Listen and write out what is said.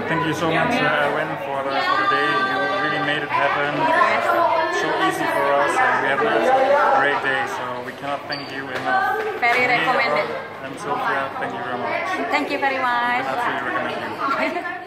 Thank you so much, Win, for the day. You really made it happen. So easy for us, and we have a great day. So we cannot thank you enough. Very recommended. And Silvia, thank you very much. Thank you very much. I absolutely recommend you.